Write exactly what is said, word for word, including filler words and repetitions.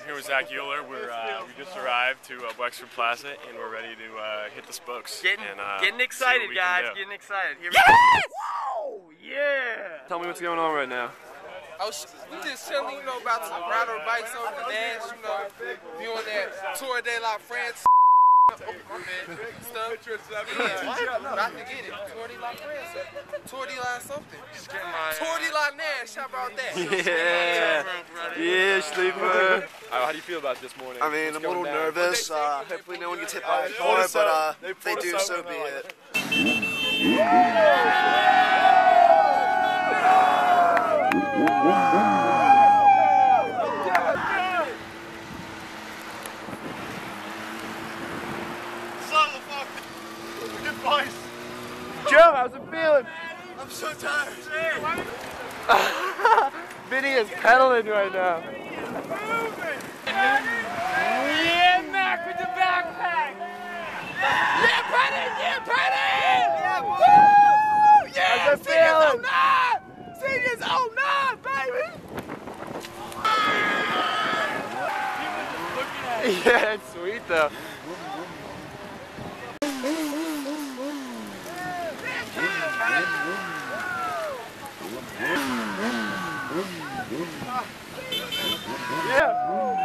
here with Zack Uhler. We're uh, we just arrived to uh, Wexford Plaza and we're ready to uh, hit the spokes. Getting, and, uh, getting excited, guys. Getting excited. Here we yes! go. Whoa! Yeah! Tell me what's going on right now. I was, we just chilling, you know, about to ride our bikes over the NASH, you know, be on that Tour de la France. Oh, my man. Stuff. Yeah. Not to get it. Tour de la France. Tour de la something. Tour de la NASH. How about that? Yeah. Yeah, Schlieper. Uh, how do you feel about this morning? I mean, I'm a little nervous. Uh, hopefully no one gets hit by a car, but uh, if they do, so be it. Joe, how's it feeling? I'm so tired. Vinny is pedaling right now. Yeah, Mac with the backpack. Yeah, Batton. Yeah, Batton. Yeah, woo! Yeah, how's it feeling? Seniors oh nine, baby. Yeah, it's sweet though. Yeah.